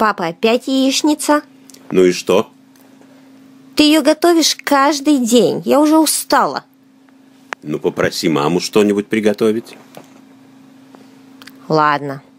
Папа, опять яичница? Ну и что? Ты ее готовишь каждый день. Я уже устала. Ну, попроси маму что-нибудь приготовить. Ладно.